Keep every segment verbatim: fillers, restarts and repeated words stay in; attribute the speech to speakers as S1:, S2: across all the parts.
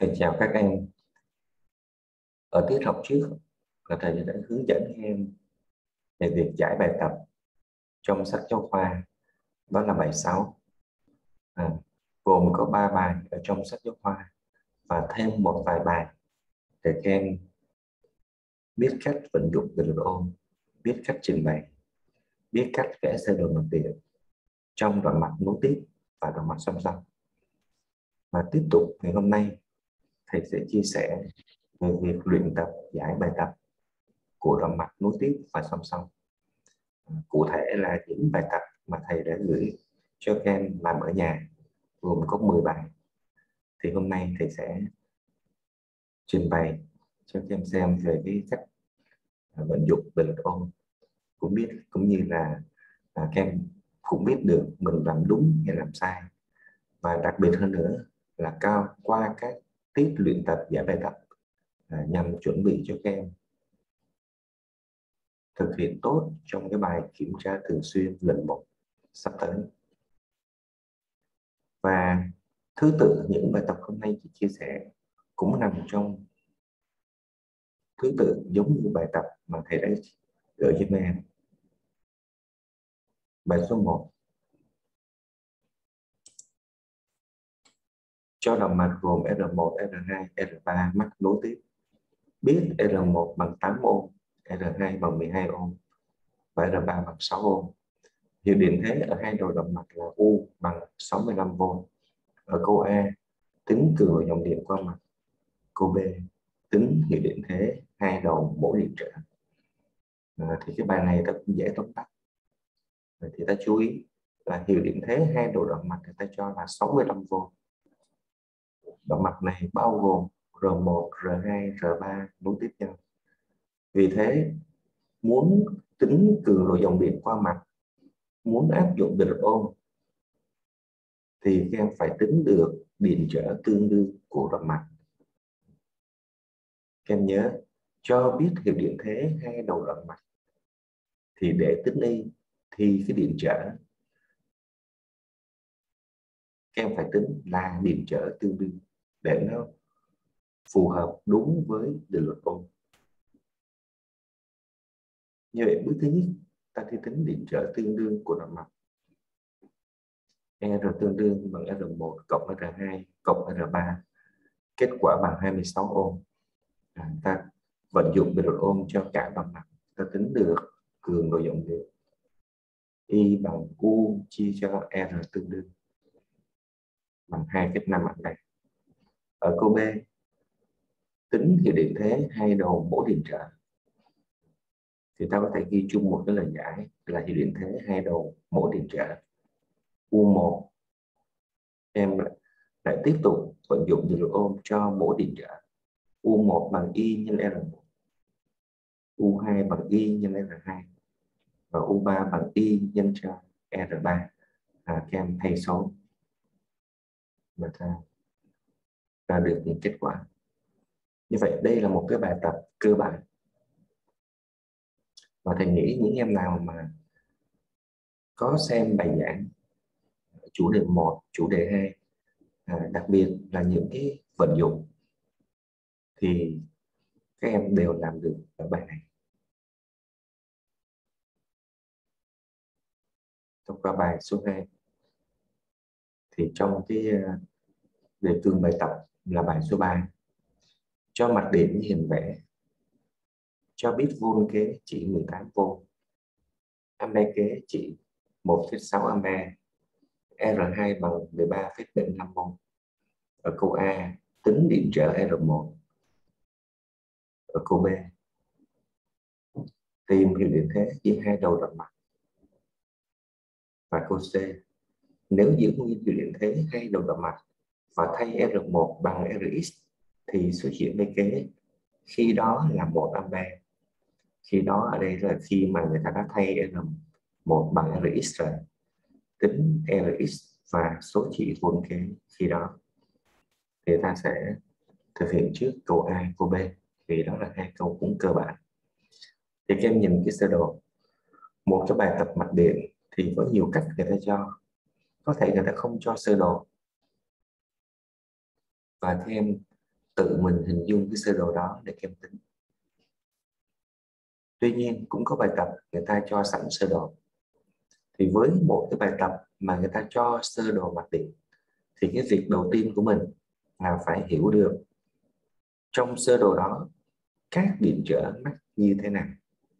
S1: Thầy chào các em. Ở tiết học trước là thầy đã hướng dẫn các em về việc giải bài tập trong sách giáo khoa, đó là bài sáu, à, gồm có ba bài ở trong sách giáo khoa và thêm một vài bài để các em biết cách vận dụng từ luận ôn, biết cách trình bày, biết cách vẽ sơ đồ mặt điện trong đoạn mạch nối tiếp và đoạn mạch song song. Và tiếp tục ngày hôm nay thầy sẽ chia sẻ về việc luyện tập giải bài tập của đoạn mạch nối tiếp và song song. Cụ thể là những bài tập mà thầy đã gửi cho các em làm ở nhà, gồm có mười bài. Thì hôm nay thầy sẽ trình bày cho các em xem về cái cách vận dụng về luận ôn, cũng biết cũng như là à, các em cũng biết được mình làm đúng hay làm sai, và đặc biệt hơn nữa là cao qua các tiết luyện tập giải bài tập à, nhằm chuẩn bị cho các em thực hiện tốt trong cái bài kiểm tra thường xuyên lần một sắp tới. Và thứ tự những bài tập hôm nay chị chia sẻ cũng nằm trong thứ tự giống như bài tập mà thầy đã gửi cho em. Bài số một, cho đoạn mạch gồm R một, R hai, R ba mắc nối tiếp, biết R một bằng tám ohm, R hai bằng mười hai ohm và R ba bằng sáu ohm. Hiệu điện thế ở hai đầu động mạch là U bằng sáu mươi lăm vôn. Ở câu A, tính cường độ dòng điện qua mạch. Câu B, tính hiệu điện thế hai đầu mỗi điện trở. À, thì cái bài này ta cũng dễ tóm tắt. Thì ta chú ý là hiệu điện thế hai đầu động mạch người ta cho là sáu mươi lăm vôn. Động mạch này bao gồm R một, R hai, R ba nối tiếp nhau. Vì thế, muốn tính cường độ dòng điện qua mạch, muốn áp dụng định luật ôn, thì các em phải tính được điện trở tương đương của đoạn mạch. Các em nhớ, cho biết hiệu điện thế hai đầu đoạn mạch, thì để tính y thì cái điện trở các em phải tính là điện trở tương đương để nó phù hợp đúng với định luật ôn. Như vậy bước thứ nhất, ta đi tính điện trở tương đương của đoạn mạch. R tương đương bằng R một cộng R hai cộng R ba, kết quả bằng hai mươi sáu ohm. À, ta vận dụng định luật ôn cho cả đoạn mạch, ta tính được cường độ dòng điện I bằng U chia cho R tương đương bằng hai phẩy năm ampe. Ở câu B, tính hiệu điện thế hai đầu mỗi điện trở, thì ta có thể ghi chung một cái lời giải là hiệu điện thế hai đầu mỗi điện trở U một. Em lại tiếp tục vận dụng định luật ôn cho mỗi điện trở. U một bằng Y nhân R một, U hai bằng Y nhân R hai và U ba bằng Y nhân cho R ba. À, các em thay số và ta ra được những kết quả. Như vậy đây là một cái bài tập cơ bản, và thầy nghĩ những em nào mà có xem bài giảng chủ đề một, chủ đề hai, à, đặc biệt là những cái vận dụng, thì các em đều làm được ở bài này. Thông qua bài số hai, thì trong cái đề cương bài tập là bài số ba, cho mạch điện như hình vẽ, cho biết vôn kế chỉ mười tám vôn, ampe kế chỉ một phẩy sáu ampe, R hai bằng mười ba phẩy bảy mươi lăm mol. Ở câu A, tính điện trở R một. Ở câu B, tìm hiệu điện thế giữa hai đầu đoạn mạch. Và câu C, nếu giữ nguyên hiệu điện thế hai đầu đoạn mạch và thay R một bằng Rx, thì xuất hiện mấy kế khi đó là một ampe. Khi đó ở đây là khi mà người ta đã thay R một bằng Rx rồi, tính Rx và số trị vôn kế khi đó, thì ta sẽ thực hiện trước câu A, câu B, vì đó là hai câu cũng cơ bản. Thì các em nhìn cái sơ đồ, một cái bài tập mạch điện thì có nhiều cách người ta cho, có thể người ta không cho sơ đồ, và các em tự mình hình dung cái sơ đồ đó để kem tính. Tuy nhiên cũng có bài tập người ta cho sẵn sơ đồ. Thì với một cái bài tập mà người ta cho sơ đồ mạch điện, thì cái việc đầu tiên của mình là phải hiểu được trong sơ đồ đó các điện trở mắc như thế nào.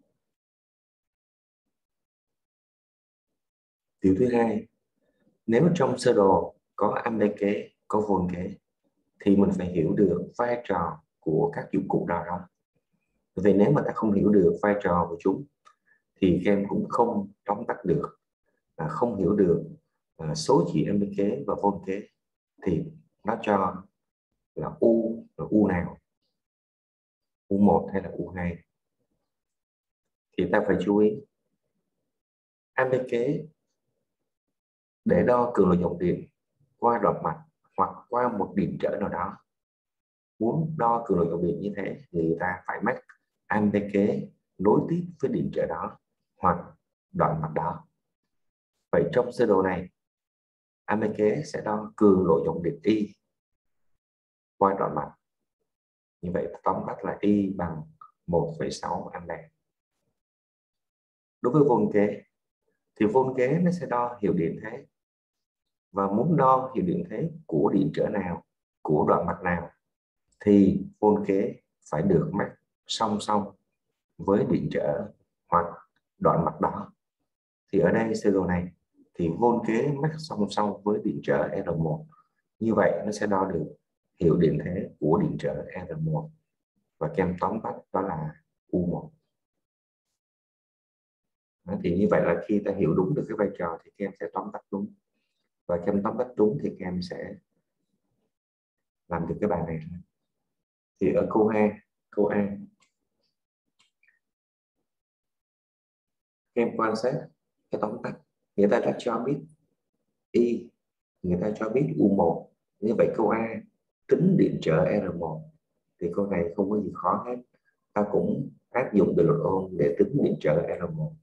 S1: Điều thứ hai, nếu trong sơ đồ có ampe kế, có vôn kế, thì mình phải hiểu được vai trò của các dụng cụ nào đó. Vì nếu mà ta không hiểu được vai trò của chúng thì các em cũng không tóm tắt được, à, không hiểu được à, số chỉ ampe kế và vôn kế thì nó cho là U là U nào, U một hay là U hai. Thì ta phải chú ý ampe kế để đo cường độ dòng điện qua đoạn mạch hoặc qua một điện trở nào đó. Muốn đo cường độ dòng điện như thế thì người ta phải mắc ampe kế nối tiếp với điện trở đó hoặc đoạn mạch đó. Vậy trong sơ đồ này, ampe kế sẽ đo cường độ dòng điện I qua đoạn mạch. Như vậy tóm tắt là I bằng một phẩy sáu ampe. Đối với vôn kế thì vôn kế nó sẽ đo hiệu điện thế, và muốn đo hiệu điện thế của điện trở nào, của đoạn mạch nào, thì vôn kế phải được mắc song song với điện trở hoặc đoạn mạch đó. Thì ở đây sơ đồ này thì vôn kế mắc song song với điện trở R một. Như vậy nó sẽ đo được hiệu điện thế của điện trở R một, và kem tóm tắt đó là U một. Đó, thì như vậy là khi ta hiểu đúng được cái vai trò thì các em sẽ tóm tắt đúng, và các em tóm tắt đúng thì các em sẽ làm được cái bài này. Thì ở câu A, câu A các em quan sát cái tóm tắt, người ta đã cho biết Y, người ta cho biết U một. Như vậy câu A tính điện trở R một, thì câu này không có gì khó hết, ta cũng áp dụng định luật Ohm để tính điện trở R một.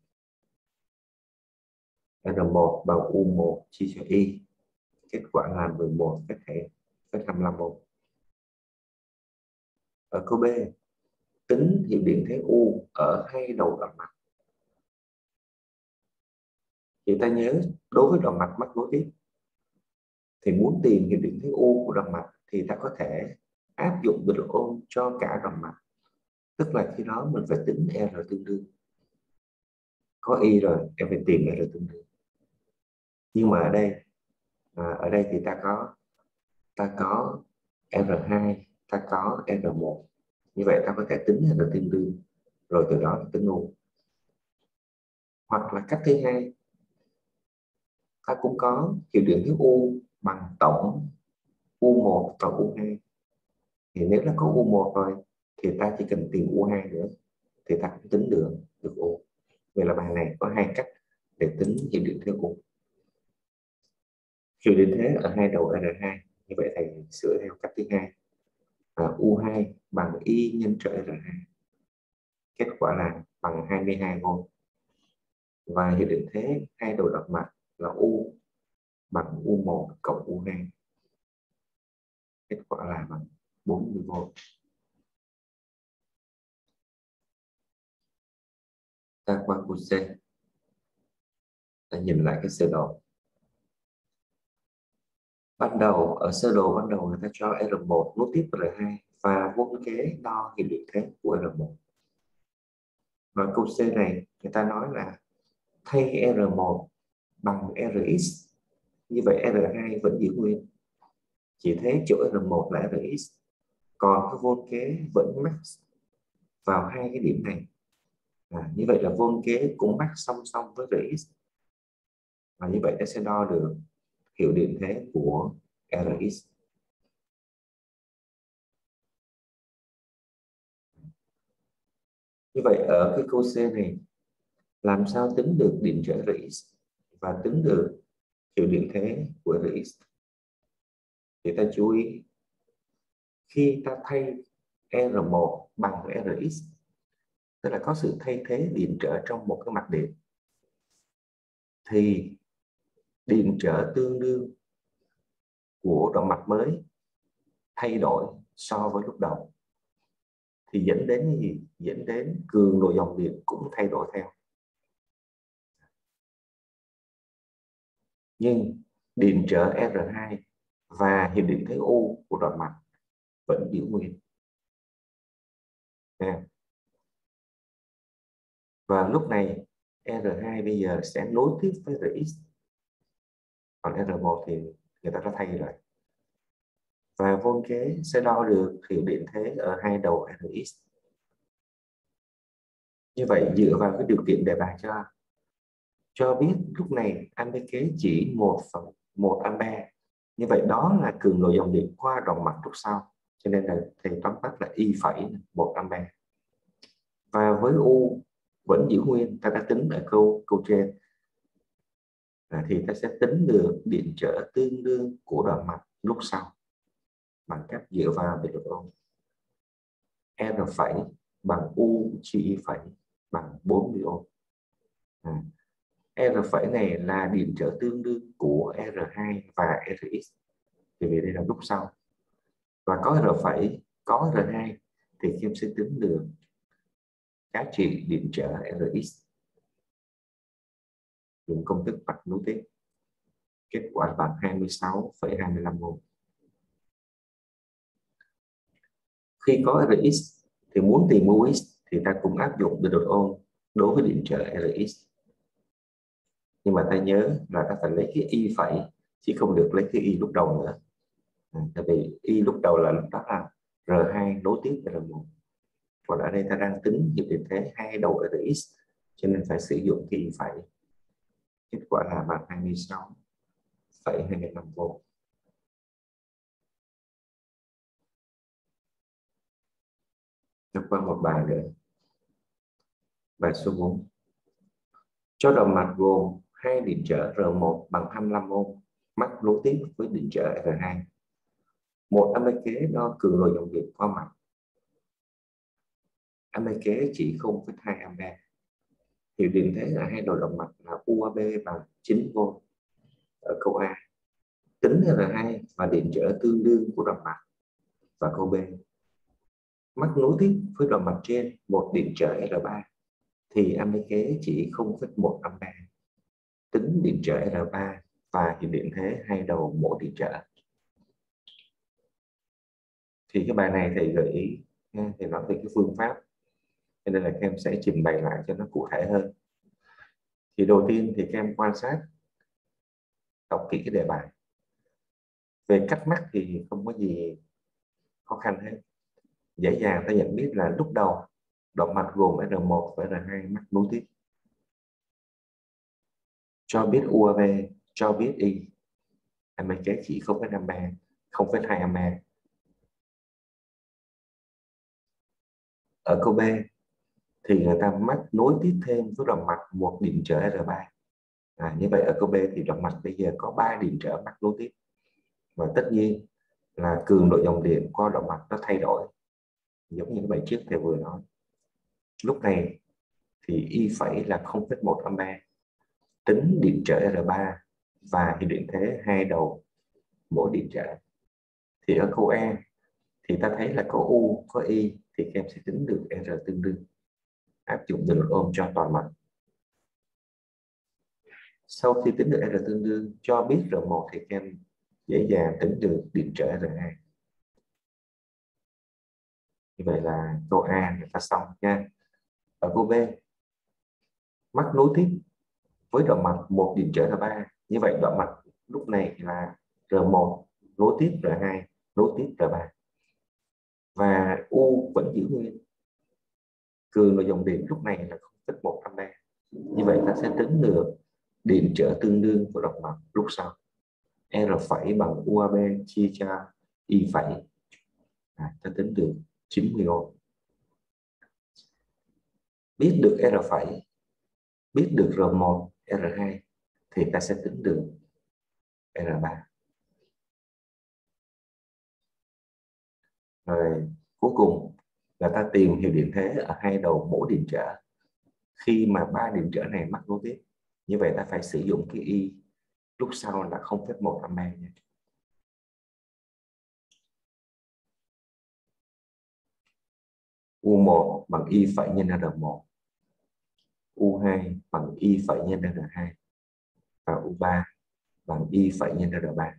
S1: R một bằng U một chia cho Y, kết quả là mười một phẩy hai mươi lăm ohm. Ở câu B, tính hiệu điện thế U ở hai đầu đoạn mạch. Thì ta nhớ đối với đoạn mạch mắc nối tiếp thì muốn tìm hiệu điện thế U của đoạn mạch thì ta có thể áp dụng định luật Ohm cho cả đoạn mạch, tức là khi đó mình phải tính R tương đương. Có Y rồi em phải tìm R tương đương. Nhưng mà ở đây à, ở đây thì ta có ta có R hai, ta có R một. Như vậy ta có thể tính R tương đương rồi từ đó tính U. Hoặc là cách thứ hai, ta cũng có hiệu điện thế U bằng tổng U một và U hai. Thì nếu nó có U một rồi thì ta chỉ cần tìm U hai nữa thì ta cũng tính được được U. Vậy là bài này có hai cách để tính hiệu điện thế U. Hiệu điện thế ở hai đầu R hai, như vậy thầy sửa theo cách thứ hai. À, U hai bằng Y nhân cho R hai, kết quả là bằng hai mươi hai ohm. Và hiệu điện thế hai đầu đoạn mạch là U bằng U một cộng U hai, kết quả là bằng bốn mươi volt. Ta qua câu C, ta nhìn lại cái sơ đồ. Ban đầu ở sơ đồ ban đầu người ta cho R một nối tiếp R hai và vôn kế đo hiệu điện thế của R một. Và câu C này người ta nói là thay R một bằng Rx, như vậy R hai vẫn giữ nguyên, chỉ thế chỗ R một là Rx, còn cái vôn kế vẫn max vào hai cái điểm này. À, như vậy là vôn kế cũng max song song với Rx, và như vậy nó sẽ đo được hiệu điện thế của Rx. Như vậy ở cái câu C này làm sao tính được điện trở Rx và tính được hiệu điện thế của Rx? Thì ta chú ý khi ta thay R một bằng Rx, tức là có sự thay thế điện trở trong một cái mạch điện, thì điện trở tương đương của đoạn mạch mới thay đổi so với lúc đầu, thì dẫn đến cái gì? Dẫn đến cường độ dòng điện cũng thay đổi theo. Nhưng điện trở R hai và hiệp điện thế U của đoạn mạch vẫn giữ nguyên. Và lúc này R hai bây giờ sẽ nối tiếp với Rx, còn R một thì người ta đã thay rồi. Và vôn kế sẽ đo được hiệu điện thế ở hai đầu Rx. Như vậy dựa vào cái điều kiện đề bài cho cho biết lúc này ampe kế chỉ một phần một ampe. Như vậy đó là cường độ dòng điện qua đoạn mạch lúc sau. Cho nên là thầy tóm tắt là I phẩy một ampe. Và với U vẫn giữ nguyên, ta đã tính ở câu câu trên, à, thì ta sẽ tính được điện trở tương đương của đoạn mạch lúc sau bằng cách dựa vào định luật Ohm. R phẩy bằng U chia I phẩy bằng bốn mươi ohm. À, R phẩy này là điện trở tương đương của R hai và Rx, thì vì đây là lúc sau. Và có R phẩy, có R hai thì em sẽ tính được giá trị điện trở Rx dùng công thức mạch nối tiếp. Kết quả bằng hai mươi sáu phẩy hai mươi lăm ohm. Khi có Rx thì muốn tìm U X thì ta cũng áp dụng định luật Ohm đối với điện trở Rx. Nhưng mà ta nhớ là ta phải lấy cái Y phẩy chứ không được lấy cái Y lúc đầu nữa. À, tại vì Y lúc đầu là lúc đó là R hai nối tiếp với R một. Còn ở đây ta đang tính hiệp điện thế hai đầu Rx, cho nên phải sử dụng cái Y phẩy. Kết quả là bằng hai mươi sáu phẩy hai mươi lăm volt. Tiếp qua một bài nữa. Bài số bốn. Cho đoạn mạch gồm hai điện trở R một bằng hai mươi lăm ohm mắc nối tiếp với điện trở R hai. Một ampe kế đo cường độ dòng điện qua mạch. Ampe kế chỉ không phẩy hai ampe. Hiệu điện thế ở hai đầu động mạch là u a bê bằng chín volt ở câu A. Tính R hai và điện trở tương đương của động mạch. Và câu B. Mắc nối tiếp với động mạch trên một điện trở R ba thì ampe kế chỉ không phẩy một ampe. Tính điện trở R ba và hiệu điện thế hai đầu mỗi điện trở. Thì cái bài này thầy gợi ý thì nói về cái phương pháp, cho nên là các em sẽ trình bày lại cho nó cụ thể hơn. Thì đầu tiên thì các em quan sát, đọc kỹ cái đề bài. Về cách mắc thì không có gì khó khăn hết, dễ dàng ta nhận biết là lúc đầu động mạch gồm R một và R hai mắc nối tiếp, cho biết u a bê, cho biết Y, ampe kế chỉ không phẩy năm ampe, không phẩy hai ampe. Ở câu B thì người ta mắc nối tiếp thêm với động mạch một điện trở R ba. À, như vậy ở câu B thì động mạch bây giờ có ba điện trở mắc nối tiếp, và tất nhiên là cường độ dòng điện qua động mạch nó thay đổi, giống như cái bài trước thầy vừa nói. Lúc này thì Y phẩy là không phẩy một ampe, tính điện trở R ba và hiệu điện thế hai đầu mỗi điện trở. Thì ở câu E thì ta thấy là có U có Y thì các em sẽ tính được R tương đương, áp dụng định luật Ohm cho toàn mạch. Sau khi tính được R tương đương cho biết R một thì các em dễ dàng tính được điện trở R hai. Như vậy là câu A người ta xong nha. Ở câu B, mắc nối tiếp với đoạn mạch một điện trở R ba. Như vậy đoạn mạch lúc này là R một nối tiếp R hai nối tiếp R ba. Và U vẫn giữ nguyên. Cường độ dòng điện lúc này là không phẩy một ampe. Như vậy ta sẽ tính được điện trở tương đương của đoạn mạch lúc sau. R phẩy bằng u a bê chia cho Y phẩy. À, ta tính được chín mươi ohm. Biết được R phẩy, biết được R một, R hai thì ta sẽ tính được R ba. Rồi cuối cùng là ta tìm hiệu điện thế ở hai đầu mỗi điện trở. Khi mà ba điện trở này mắc nối tiếp, như vậy ta phải sử dụng cái Y lúc sau là không phẩy một ampe nha. U một bằng Y phẩy nhân R một, U hai bằng Y phẩy nhân R hai và U ba bằng Y phẩy nhân R ba.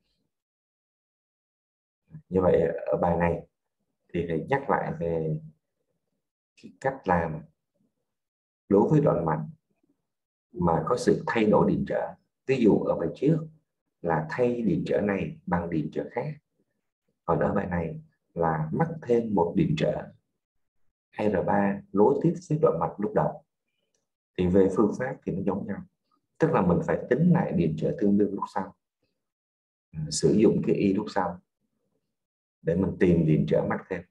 S1: Như vậy ở bài này thì thầy nhắc lại về cái cách làm đối với đoạn mạch mà có sự thay đổi điện trở. Ví dụ ở bài trước là thay điện trở này bằng điện trở khác, còn ở bài này là mắc thêm một điện trở R ba nối tiếp với đoạn mạch lúc đầu. Thì về phương pháp thì nó giống nhau, tức là mình phải tính lại điện trở tương đương lúc sau, sử dụng cái Y lúc sau để mình tìm điện trở mắc thêm.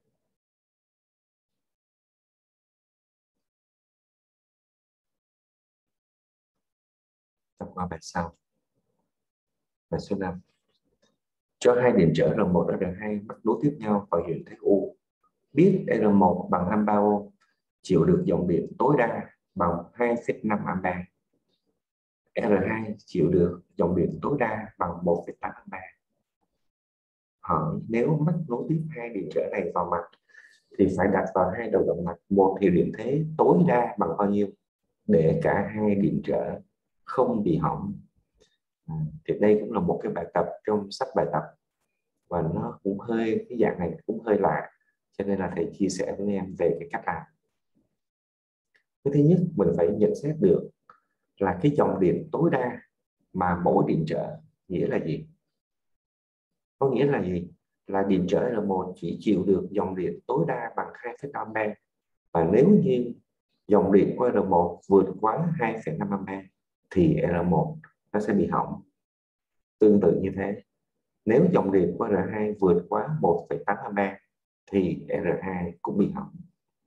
S1: Tập qua bài sau. Bài số năm. Cho hai điện trở R một và R hai mắc nối tiếp nhau và hiện thét U. Biết R một bằng hai mươi ba ohm chịu được dòng điện tối đa bằng hai phẩy năm ampe. R hai chịu được dòng điện tối đa bằng một phẩy tám ampe. Hỏi nếu mắc nối tiếp hai điện trở này vào mạch thì phải đặt vào hai đầu động mạch một hiệu điện thế tối đa bằng bao nhiêu để cả hai điện trở không bị hỏng. À, thì đây cũng là một cái bài tập trong sách bài tập và nó cũng hơi, cái dạng này cũng hơi lạ, cho nên là thầy chia sẻ với em về cái cách làm. Cái thứ nhất mình phải nhận xét được là cái dòng điện tối đa mà mỗi điện trở nghĩa là gì? Có nghĩa là gì? Là điện trở R một chỉ chịu được dòng điện tối đa bằng hai phẩy năm ampe, và nếu như dòng điện của R một vượt quá hai phẩy năm ampe thì R một nó sẽ bị hỏng. Tương tự như thế, nếu dòng điện của R hai vượt quá một phẩy tám ampe thì R hai cũng bị hỏng.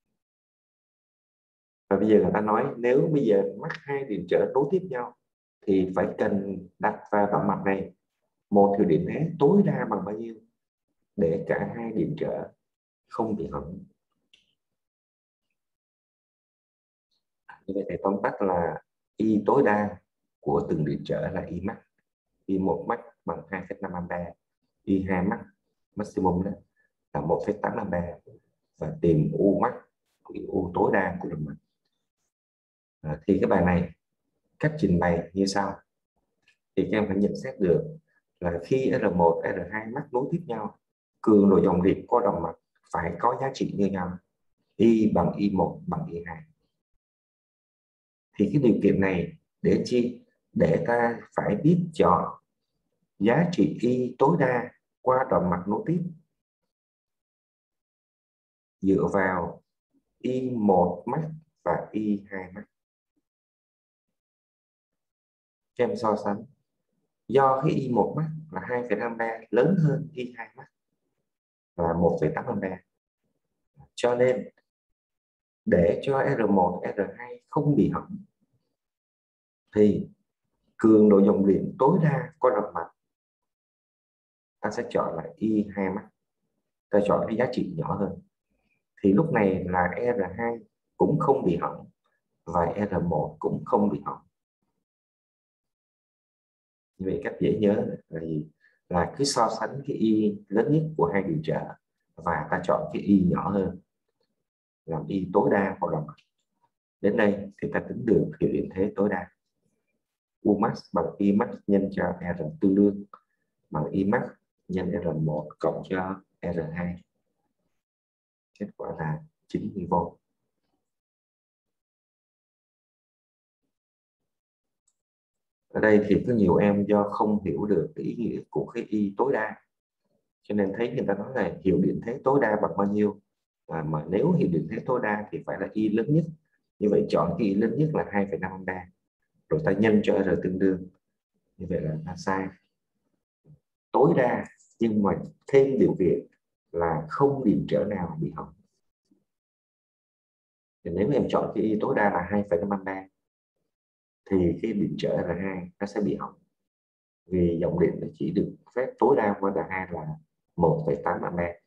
S1: Và bây giờ người ta nói nếu bây giờ mắc hai điện trở nối tiếp nhau thì phải cần đặt vào đoạn mạch này một hiệu điện thế tối đa bằng bao nhiêu để cả hai điện trở không bị hỏng. Như vậy thì tóm tắt là Y tối đa của từng điện trở là Y max. Y một max bằng hai phẩy năm ampe, Y hai max maximum đó là một phẩy tám ampe, và tìm U max, U tối đa của đoạn mạch. À, thì cái bài này cách trình bày như sau. Thì các em phải nhận xét được là khi R một, R hai mắc nối tiếp nhau, cường độ dòng điện qua động mạch phải có giá trị như nhau, Y bằng Y một bằng Y hai. Thì cái điều kiện này để chi? Để ta phải biết chọn giá trị Y tối đa qua đoạn mạch nối tiếp dựa vào Y một max và Y hai max. Các em so sánh. Do cái Y một max là hai phẩy năm ampe lớn hơn Y hai max là một phẩy tám ampe, cho nên để cho R một, R hai không bị hỏng thì cường độ dòng điện tối đa qua động mạch ta sẽ chọn là Y hai max, ta chọn cái giá trị nhỏ hơn. Thì lúc này là R hai cũng không bị hỏng và R một cũng không bị hỏng. Như vậy cách dễ nhớ là gì? Là cứ so sánh cái Y lớn nhất của hai điện trở và ta chọn cái Y nhỏ hơn làm Y tối đa qua động mạch. Đến đây thì ta tính được hiệu điện thế tối đa. U max bằng Y max nhân cho R tương đương bằng Y max nhân R một cộng cho R hai. Kết quả là chín mươi vôn. Ở đây thì có nhiều em do không hiểu được cái ý nghĩa của cái Y tối đa, cho nên thấy người ta nói là hiệu điện thế tối đa bằng bao nhiêu, à, mà nếu hiệu điện thế tối đa thì phải là Y lớn nhất. Như vậy chọn cái Y lớn nhất là hai phẩy năm ampe, rồi ta nhân cho R tương đương. Như vậy là ta sai. Tối đa nhưng mà thêm điều kiện là không điện trở nào bị hỏng. Thì nếu em chọn cái Y tối đa là hai phẩy năm ampe thì cái điện trở R hai nó sẽ bị hỏng, vì dòng điện nó chỉ được phép tối đa qua R hai là một phẩy tám ampe.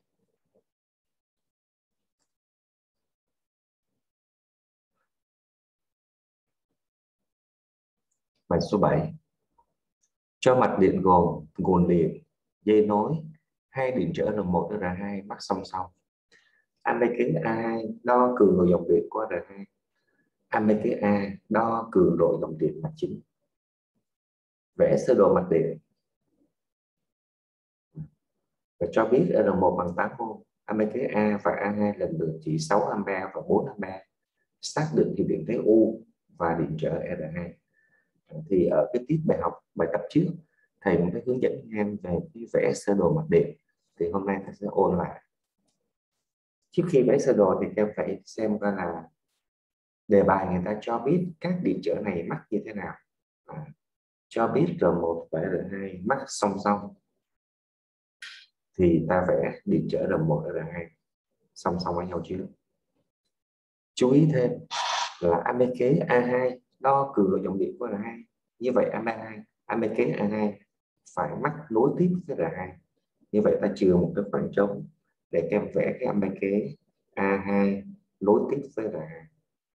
S1: Bài số bảy. Cho mạch điện gồm nguồn điện, dây nối, hai điện trở R một và R hai mắc song song. A mấy kế A hai đo cường độ dòng điện của R hai. A mấy kế A đo cường độ dòng điện mạch chính. Vẽ sơ đồ mạch điện và cho biết R một bằng tám ohm. A mấy kế A và A hai lần lượt chỉ sáu ampere và bốn ampere. Xác định thì điện thế U và điện trở R hai. Thì ở cái tiết bài học bài tập trước thầy cũng đã hướng dẫn em về cái vẽ sơ đồ mạch điện, thì hôm nay thầy sẽ ôn lại. Trước khi vẽ sơ đồ thì em phải xem coi là đề bài người ta cho biết các điện trở này mắc như thế nào. À, cho biết R một và R hai mắc song song thì ta vẽ điện trở R một và R hai song song với nhau trước. Chú ý thêm là A mấy kế A hai đo cường độ dòng điện của R hai. Như vậy A hai A mấy kế A hai phải mắc nối tiếp với R hai. Như vậy ta chừa một cái khoảng trống để các em vẽ cái A mấy kế A hai nối tiếp với R hai.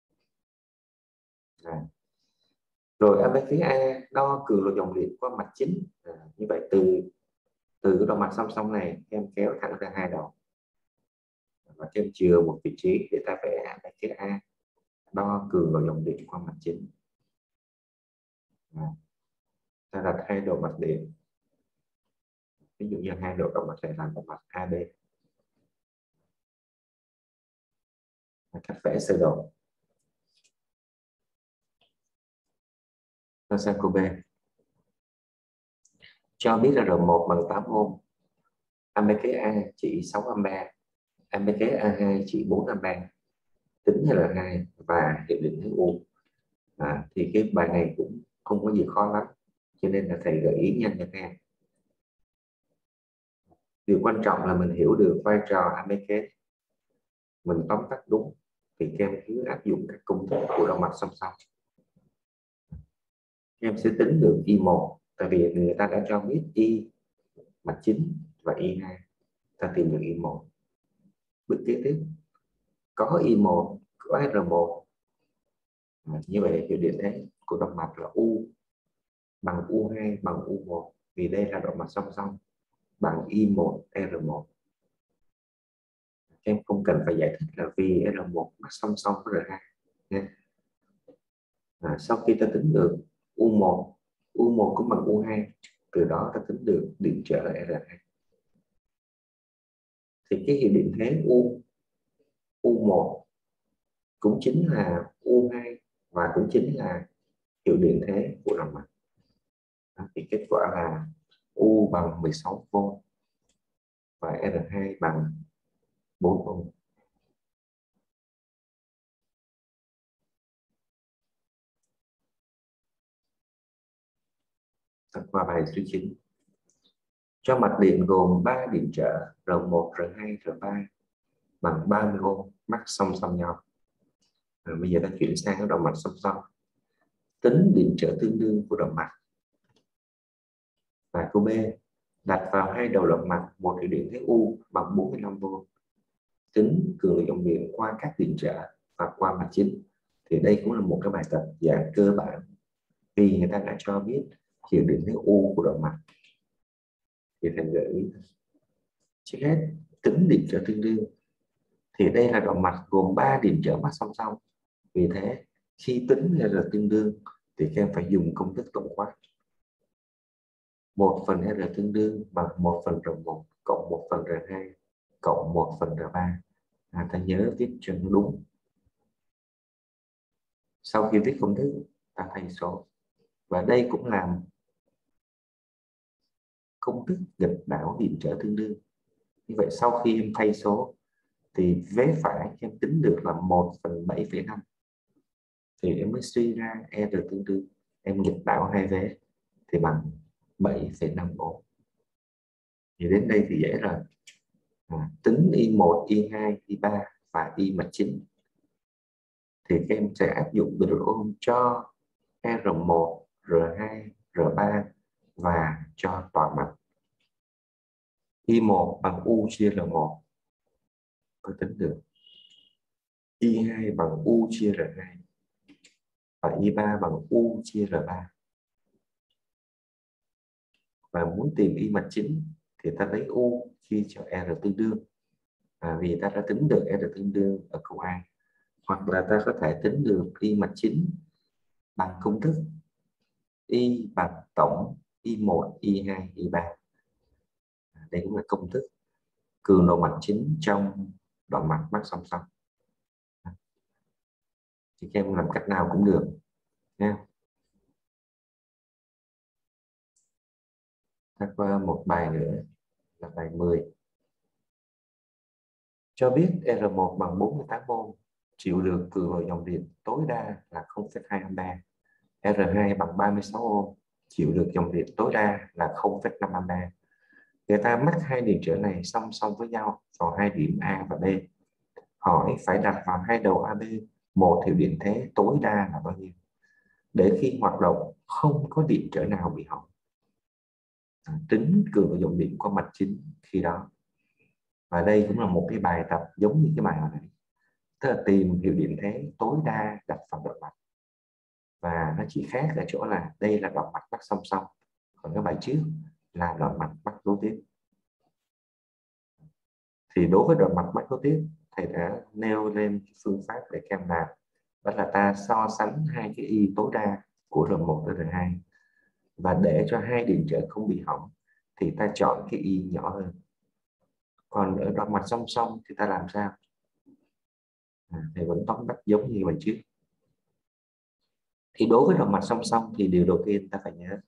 S1: À. Rồi A mấy kế A đo cường độ dòng điện qua mạch chính. À, như vậy từ từ cái đầu mạch song song này em kéo thẳng ra hai đầu và em chừa một vị trí để ta vẽ A mấy kế A đo cường độ dòng điện qua mạch chính. À, ta đặt hai đầu mạch điện, ví dụ như hai đầu động mạch này là động mạch a bê. Cách vẽ sơ đồ. Ta sang câu B. Cho biết là R một bằng tám ohm, A mấy kế A chỉ sáu ampere, A mấy kế A hai chỉ bốn ampere. Tính R hai và hiệp định thứ U. À, thì cái bài này cũng không có gì khó lắm, cho nên là thầy gợi ý nhanh cho các em. Điều quan trọng là mình hiểu được vai trò A mấy kế, mình tóm tắt đúng thì các em cứ áp dụng các công thức của động mạch song song. Em sẽ tính được I một, tại vì người ta đã cho biết I mạch chính và I hai, ta tìm được I một. Bước kế tiếp có I một, có R một, à, như vậy hiệu điện thế của động mạch là U bằng U hai bằng U một, vì đây là động mạch song song, bằng I một R một. Em không cần phải giải thích là vì R một mắc song song với R hai nha. À, sau khi ta tính được U một, U một cũng bằng U hai, từ đó ta tính được điện trở R hai. Thì cái hiệu điện thế U U một cũng chính là U hai và cũng chính là hiệu điện thế của động mạch. Thì kết quả là U bằng mười sáu vôn và R hai bằng bốn ohm. Tập qua bài số chín. Cho mạch điện gồm ba điện trở R một, R hai, R ba bằng ba mươi ohm mắc song song nhau. À, bây giờ ta chuyển sang cái động mạch song song. Tính điện trở tương đương của động mạch. Và câu B, đặt vào hai đầu động mạch một hiệu điện thế U bằng bốn mươi lăm vôn. Tính cường độ dòng điện qua các điện trở và qua mạch chính. Thì đây cũng là một cái bài tập dạng cơ bản, vì người ta đã cho biết hiệu điện thế U của động mạch. Thì thầy gợi ý trước hết tính điện trở tương đương. Thì đây là động mạch gồm ba điện trở mắc song song, vì thế khi tính R tương đương thì các em phải dùng công thức tổng quát. Một phần R tương đương bằng một phần R một cộng một phần R hai cộng một phần R ba. À, ta nhớ viết cho nó đúng. Sau khi viết công thức, ta thay số. Và đây cũng là công thức nghịch đảo điện trở tương đương. Như vậy sau khi em thay số thì vế phải em tính được là một phần bảy phẩy năm. Thì em mới suy ra R tương đương. Em nghịch đảo hai vế thì bằng bảy phẩy năm ohm. Thì đến đây thì dễ rồi. À, tính I một, I hai, I ba và I mạch chính. Thì các em sẽ áp dụng bình luận ohm cho R một, R hai, R ba và cho toàn mạch. I một bằng U chia R một, có tính được. I hai bằng U chia R hai và I ba bằng U chia R ba. Và muốn tìm I mạch chính thì ta lấy U chia cho R tương đương. à, vì ta đã tính được R tương đương ở câu A, hoặc là ta có thể tính được Y mạch chính bằng công thức Y bằng tổng Y một, Y hai, Y ba. Đây cũng là công thức cường độ mạch chính trong đoạn mạch mắc song song. Thì các em làm cách nào cũng được nha. Ta qua một bài nữa là bài mười. Cho biết R một bằng bốn mươi tám mol chịu được cường độ dòng điện tối đa là không phẩy hai ampe. R hai bằng ba mươi sáu ohm chịu được dòng điện tối đa là không phẩy năm ampe. Người ta mắc hai điện trở này song song với nhau vào hai điểm A và B. Hỏi phải đặt vào hai đầu a bê một hiệu điện thế tối đa là bao nhiêu để khi hoạt động không có điện trở nào bị hỏng. À, tính cường độ dòng điện qua mạch chính khi đó. Và đây cũng là một cái bài tập giống như cái bài hồi nãy, tức là tìm hiệu điện thế tối đa đặt vào đoạn mạch, và nó chỉ khác ở chỗ là đây là đoạn mạch mắc song song, còn cái bài trước là đoạn mạch mắc nối tiếp. Thì đối với đoạn mạch mắc nối tiếp, thầy đã nêu lên phương pháp để các em làm, đó là ta so sánh hai cái Y tối đa của R một và R hai, và để cho hai điện trở không bị hỏng thì ta chọn cái Y nhỏ hơn. Còn ở đoạn mạch song song thì ta làm sao? À, thì vẫn tóm tắt giống như bài trước. Thì đối với đoạn mạch song song thì điều đầu tiên ta phải nhớ,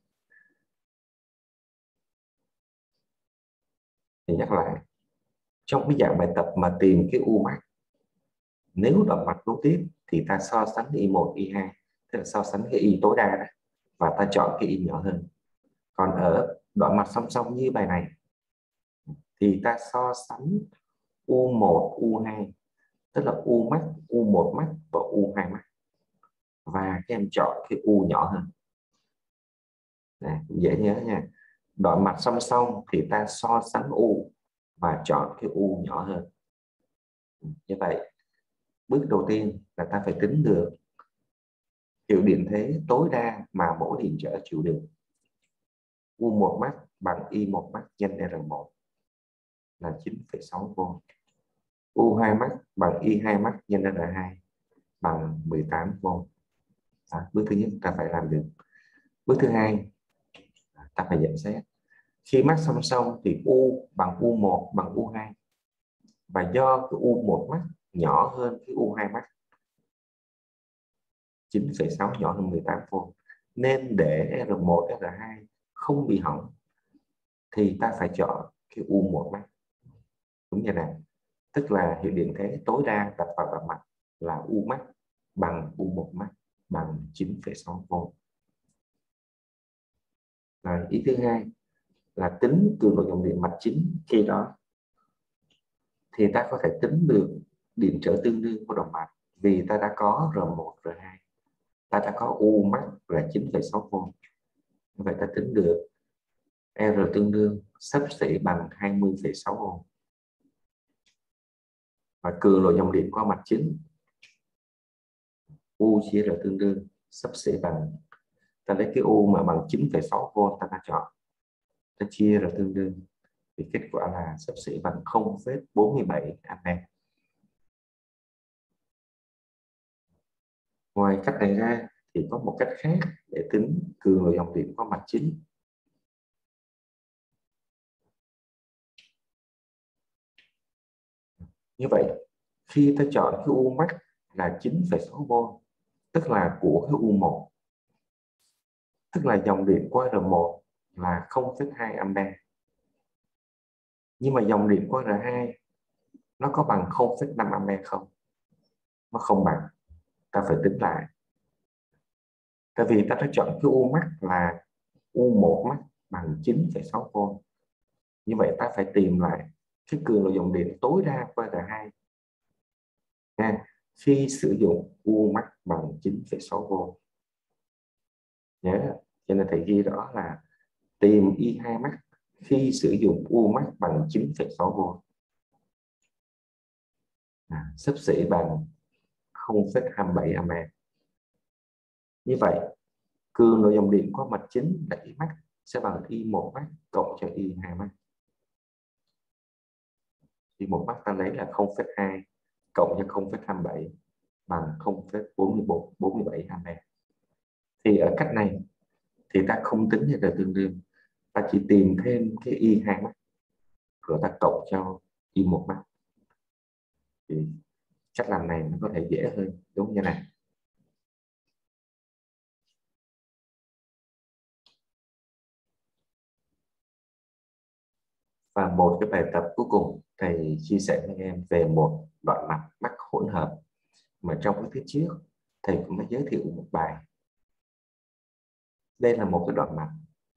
S1: thì nhắc lại, trong cái dạng bài tập mà tìm cái U max, nếu đoạn mạch nối tiếp thì ta so sánh Y một, Y hai, tức là so sánh cái Y tối đa đó, và ta chọn cái Y nhỏ hơn. Còn ở đoạn mạch song song như bài này thì ta so sánh U một, U hai, tức là U max, U một max và U hai max, và các em chọn cái U nhỏ hơn. Này, dễ nhớ nha. Đoạn mạch song song thì ta so sánh U và chọn cái U nhỏ hơn. Như vậy, bước đầu tiên là ta phải tính được hiệu điện thế tối đa mà mỗi điện trở chịu được. U một max bằng Y một max nhân R một là chín phẩy sáu V. U hai max bằng Y hai max nhân R hai bằng mười tám V. À, bước thứ nhất ta phải làm được. Bước thứ hai, ta phải nhận xét. Khi max song song thì U bằng U một bằng U hai. Và do cái U một max nhỏ hơn cái U hai max, chín phẩy sáu nhỏ hơn mười tám V, nên để R một, R hai không bị hỏng thì ta phải chọn cái U một max. Đúng như này. Tức là hiệu điện thế tối đa đặt vào đoạn mạch là U max bằng U một max bằng chín phẩy sáu V. Rồi, ý thứ hai là tính cường độ dòng điện mạch chính khi đó. Thì ta có thể tính được điện trở tương đương của đoạn mạch, vì ta đã có R một, R hai, ta đã có U max là chín phẩy sáu V. Vậy ta tính được R tương đương xấp xỉ bằng hai mươi phẩy sáu ohm. Và cường độ dòng điện qua mạch chính U chia R tương đương xấp xỉ bằng, ta lấy cái U mà bằng chín phẩy sáu V ta đã chọn, ta chia R tương đương thì kết quả là xấp xỉ bằng không phẩy bốn mươi bảy ampe. Ngoài cách này ra thì có một cách khác để tính cường độ dòng điện qua mạch chính. Như vậy, khi ta chọn cái U max là chín phẩy sáu V, tức là của cái U một, tức là dòng điện qua R một là không phẩy hai ampe. Nhưng mà dòng điện qua R hai nó có bằng không phẩy năm ampe không? Nó không bằng. Ta phải tính lại. Tại vì ta đã chọn cái U max là U một max bằng chín phẩy sáu V. Như vậy ta phải tìm lại cái cường độ dòng điện tối đa qua R hai nha, khi sử dụng U max bằng chín phẩy sáu V. Nhớ, cho nên thầy ghi đó là tìm Y hai max khi sử dụng U max bằng chín phẩy sáu V. À, xấp xỉ bằng không phẩy hai mươi bảy ampe. Như vậy, cường độ dòng điện qua mạch chính là Y max sẽ bằng Y một max cộng cho Y hai max. thì một mắc ta lấy là không phẩy hai cộng cho không phẩy hai mươi bảy bằng không phẩy bốn mươi bảy ampere. Thì ở cách này thì ta không tính ra R tương đương, ta chỉ tìm thêm cái Y hai mắc rồi ta cộng cho Y một mắc. Thì cách làm này nó có thể dễ hơn, đúng như này. Và một cái bài tập cuối cùng thầy chia sẻ với em về một đoạn mạch mắc hỗn hợp mà trong cái tiết trước thầy cũng đã giới thiệu một bài. Đây là một cái đoạn mạch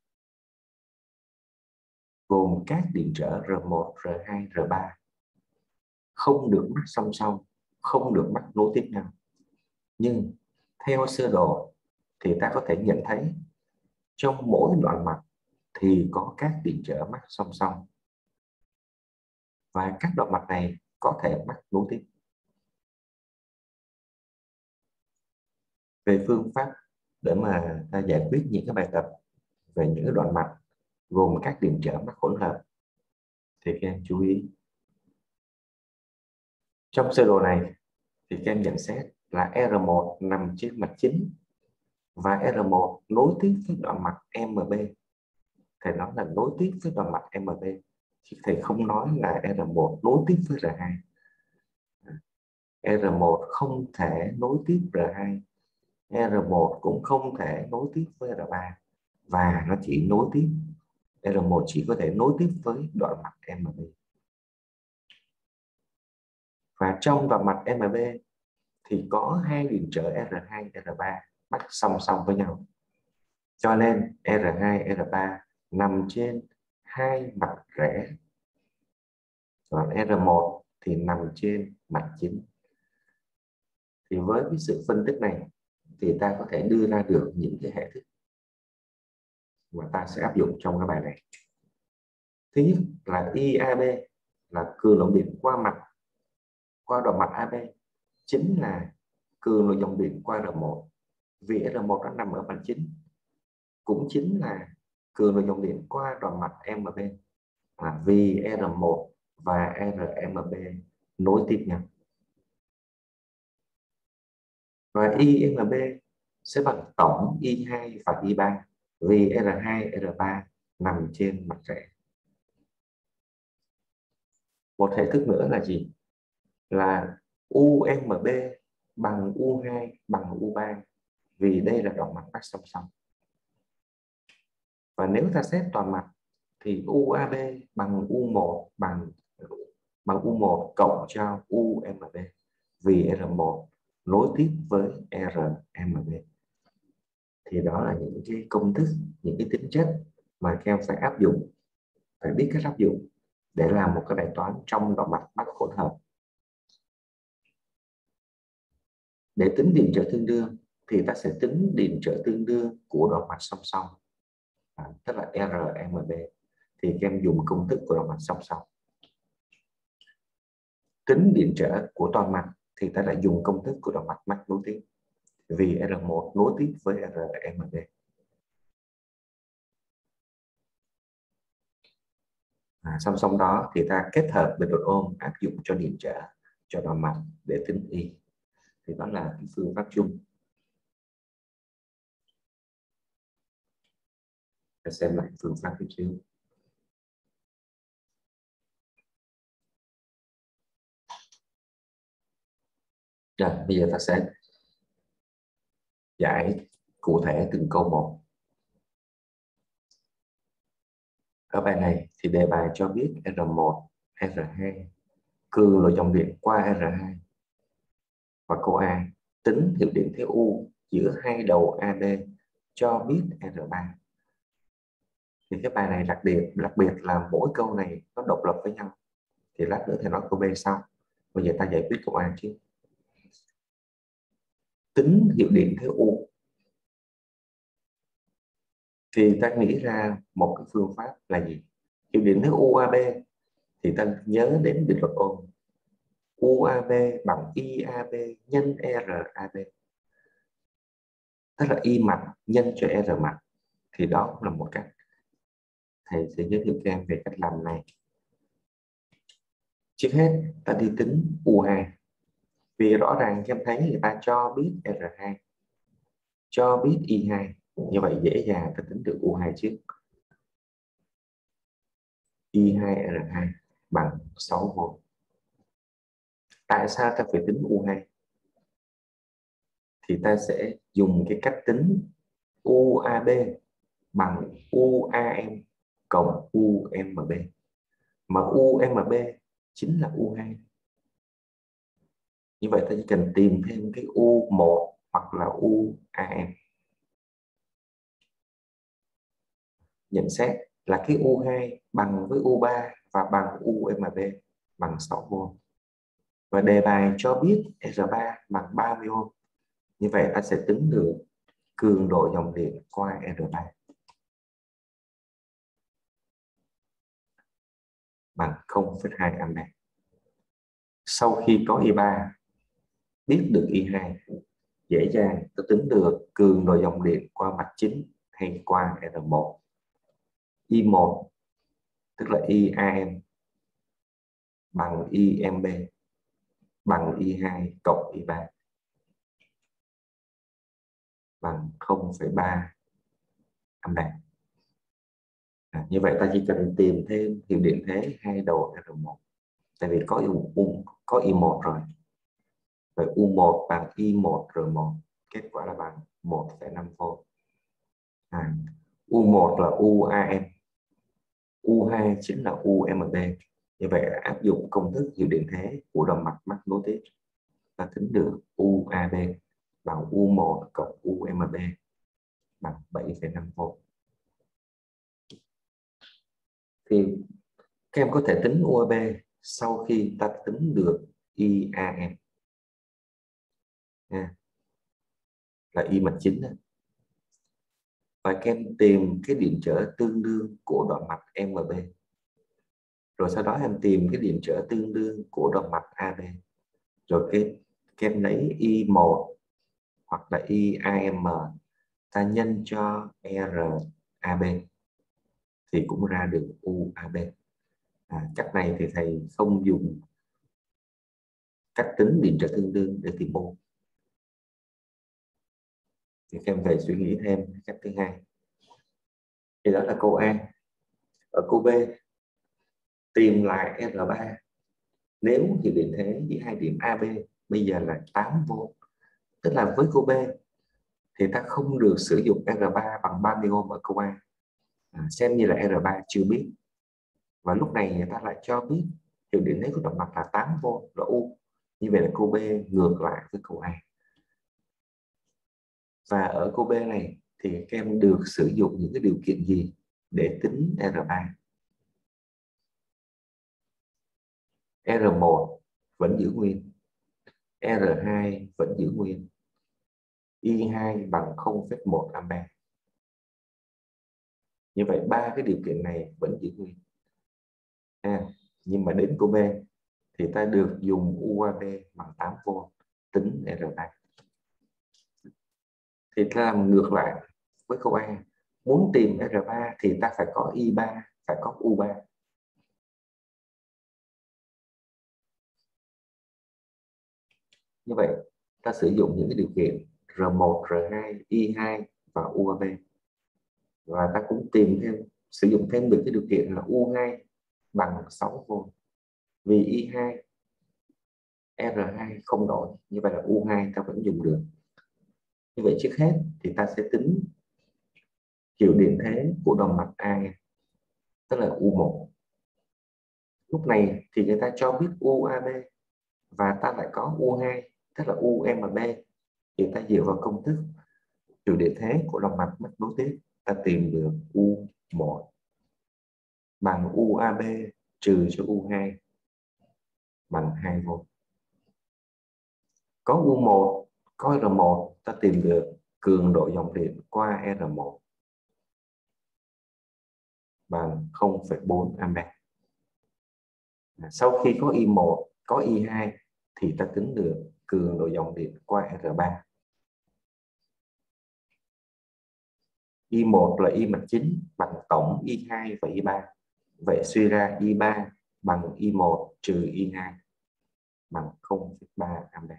S1: gồm các điện trở R một, R hai, R ba không được mắc song song, không được mắc nối tiếp nhau. Nhưng theo sơ đồ thì ta có thể nhận thấy trong mỗi đoạn mạch thì có các điện trở mắc song song, và các đoạn mạch này có thể mắc nối tiếp. Về phương pháp để mà ta giải quyết những cái bài tập về những đoạn mạch gồm các điện trở mắc hỗn hợp thì các em chú ý. Trong sơ đồ này thì các em nhận xét là R một nằm trên mạch chính và R một nối tiếp với đoạn mạch M B. Thầy nói là nối tiếp với đoạn mạch M B, chứ thầy không nói là R một nối tiếp với R hai. R một không thể nối tiếp R hai, R một cũng không thể nối tiếp với R ba, và nó chỉ nối tiếp, R một chỉ có thể nối tiếp với đoạn mạch M B. Và trong đoạn mạch M B thì có hai điện trở R hai, R ba mắc song song với nhau. Cho nên R hai, R ba nằm trên hai mặt rẽ, còn R một thì nằm trên mặt chính. Thì với cái sự phân tích này thì ta có thể đưa ra được những cái hệ thức mà ta sẽ áp dụng trong cái bài này. Thứ nhất là I A B là cường lượng điện qua mặt qua đoạn mạch A B chính là cường lượng dòng điện qua R một, vì R một nó nằm ở mặt chính, cũng chính là cường lượng dòng điện qua đoạn mạch M B, à, vì R một và R M B nối tiếp nhau. Và I M B sẽ bằng tổng I hai và I ba, vì R hai, R ba nằm trên mặt rẽ. Một hệ thức nữa là gì? Là U M B bằng U hai bằng U ba, vì đây là đoạn mạch mắc song song. Và nếu ta xét toàn mạch thì U A B bằng U một bằng bằng U một cộng cho U M B, vì R một nối tiếp với R M B. Thì đó là những cái công thức, những cái tính chất mà các em phải áp dụng, phải biết cách áp dụng để làm một cái bài toán trong đoạn mạch mắc hỗn hợp. Để tính điện trở tương đương thì ta sẽ tính điện trở tương đương của đoạn mạch song song, à, tức là R M B. Thì các em dùng công thức của đoạn mạch song song. Tính điện trở của toàn mạch thì ta lại dùng công thức của đoạn mạch mắc nối tiếp, vì R một nối tiếp với R M B. À, song song đó thì ta kết hợp bình luận ôm áp dụng cho điện trở cho đoạn mạch để tính Y. Thì đó là cái phương pháp chung. Ta xem lại phương pháp tiếp theo. Rồi, bây giờ ta sẽ giải cụ thể từng câu một. Ở bài này thì đề bài cho biết R một, R hai cường lượng dòng điện qua R hai, và câu A tính hiệu điện thế U giữa hai đầu A B cho biết R ba. Thì cái bài này đặc biệt đặc biệt là mỗi câu này nó độc lập với nhau. Thì lát nữa thì nói câu B sau. Bây giờ ta giải quyết câu A trước. Tính hiệu điện thế U thì ta nghĩ ra một cái phương pháp là gì? Hiệu điện thế U A B thì ta nhớ đến định luật ôm. U A B bằng I A B nhân R A B, tức là Y mặt nhân cho R mặt. Thì đó cũng là một cách. Thầy sẽ giới thiệu cho em về cách làm này. Trước hết ta đi tính U hai. Vì rõ ràng em thấy người ta cho biết R hai, cho biết I hai, như vậy dễ dàng ta tính được U hai trước. I hai R hai bằng sáu vôn. Tại sao ta phải tính U hai? Thì ta sẽ dùng cái cách tính u a bê bằng u a em cộng u em bê, mà u em bê chính là U hai. Như vậy ta chỉ cần tìm thêm cái U một hoặc là u a em. Nhận xét là cái U hai bằng với U ba và bằng u em bê bằng sáu vôn. Và đề bài cho biết R ba bằng ba mươi ohm. Như vậy ta sẽ tính được cường độ dòng điện qua R ba bằng không phẩy hai ampe. Sau khi có I ba, biết được I hai, dễ dàng tôi tính được cường độ dòng điện qua mạch chính hay qua R một. I một tức là I a em bằng I em bê bằng I hai cộng I ba bằng không phẩy ba ampe. À, như vậy ta chỉ cần tìm thêm hiệu điện thế hai đầu R một, tại vì có U, U có I một rồi. Vậy U một bằng I một R một, kết quả là bằng một phẩy năm vôn. À, U một là U a em, U hai chính là U em bê. Như vậy là áp dụng công thức hiệu điện thế của động mạch mắc nối tiếp, ta tính được U a bê bằng U một cộng U em bê bằng bảy phẩy năm vôn. Thì các em có thể tính U a bê sau khi ta tính được I a em. À, là I mạch chính đó. Và các em tìm cái điện trở tương đương của đoạn mạch em bê. Rồi sau đó em tìm cái điện trở tương đương của đoạn mạch a bê. Rồi cái các em lấy I một hoặc là I a em ta nhân cho R a bê thì cũng ra được U a bê. À, cách này thì thầy không dùng cách tính điện trở tương đương để tìm U. Thì các em về suy nghĩ thêm cách thứ hai. Thì đó là câu A. Ở câu B, tìm lại R ba nếu hiệu điện thế giữa hai điểm a bê bây giờ là tám vôn. Tức là với câu B thì ta không được sử dụng R ba bằng ba mươi ohm ở câu A. À, xem như là R ba chưa biết. Và lúc này người ta lại cho biết hiệu điện thế của động mạch là tám vôn là U. Như vậy là câu B ngược lại với câu A. Và ở câu B này thì các em được sử dụng những cái điều kiện gì để tính R ba? R một vẫn giữ nguyên, R hai vẫn giữ nguyên, I hai bằng không phẩy một ampe. Như vậy ba cái điều kiện này vẫn giữ nguyên. À, nhưng mà đến câu B thì ta được dùng U a bê bằng tám vôn tính R ba. Thì ta làm ngược lại với câu A. Muốn tìm R ba thì ta phải có I ba, phải có U ba. Như vậy ta sử dụng những cái điều kiện R một, R hai, I hai và U a bê. Và ta cũng tìm thêm, sử dụng thêm được cái điều kiện là U hai bằng sáu vôn. Vì I hai, R hai không đổi, như vậy là U hai ta vẫn dùng được. Như vậy trước hết thì ta sẽ tính hiệu điện thế của động mạch A, tức là U một. Lúc này thì người ta cho biết U a bê và ta lại có U hai, tức là U em bê. Thì ta dựa vào công thức hiệu điện thế của động mạch mắc nối tiếp, ta tìm được U một bằng U a bê trừ cho U hai bằng hai vôn. Có U một, có R một, ta tìm được cường độ dòng điện qua R một bằng không phẩy bốn ampe. Sau khi có I một, có I hai thì ta tính được cường độ dòng điện qua R ba. I một là I mạch chính bằng tổng I hai và I ba. Vậy suy ra I ba bằng i một trừ i hai bằng không phẩy ba ampere.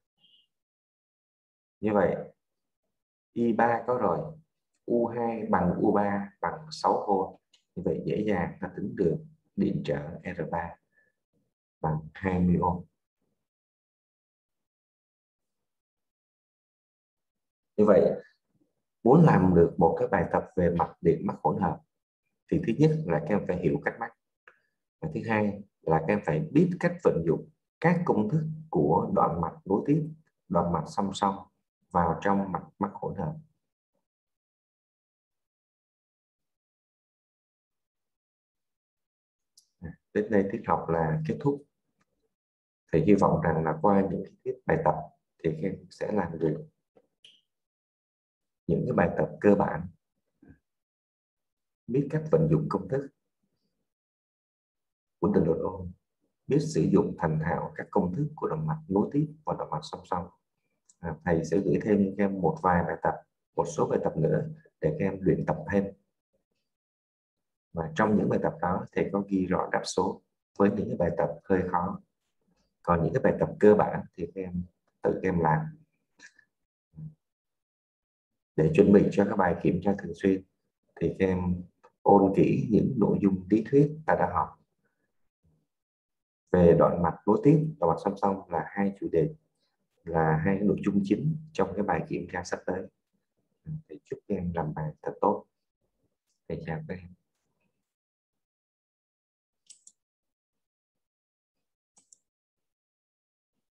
S1: Như vậy i ba có rồi, u hai bằng u ba bằng sáu volt. Như vậy dễ dàng ta tính được điện trở R ba bằng hai mươi ohm. Như vậy muốn làm được một cái bài tập về mặt điện mắc hỗn hợp thì thứ nhất là các em phải hiểu cách mắc, và thứ hai là các em phải biết cách vận dụng các công thức của đoạn mạch nối tiếp, đoạn mạch song song vào trong mạch mắc hỗn hợp. Đến đây tiết học là kết thúc. Thì hy vọng rằng là qua những cái bài tập thì các em sẽ làm được những cái bài tập cơ bản, biết cách vận dụng công thức của từng đoạn ôn, biết sử dụng thành thạo các công thức của đoạn mạch nối tiếp và đoạn mạch song song. À, thầy sẽ gửi thêm cho em một vài bài tập, một số bài tập nữa để các em luyện tập thêm. Và trong những bài tập đó thầy có ghi rõ đáp số với những cái bài tập hơi khó. Còn những cái bài tập cơ bản thì các em tự các em làm để chuẩn bị cho các bài kiểm tra thường xuyên. Thì các em ôn kỹ những nội dung lý thuyết ta đã học về đoạn mạch nối tiếp, đoạn mạch song song là hai chủ đề, là hai nội dung chính trong cái bài kiểm tra sắp tới. Thì chúc các em làm bài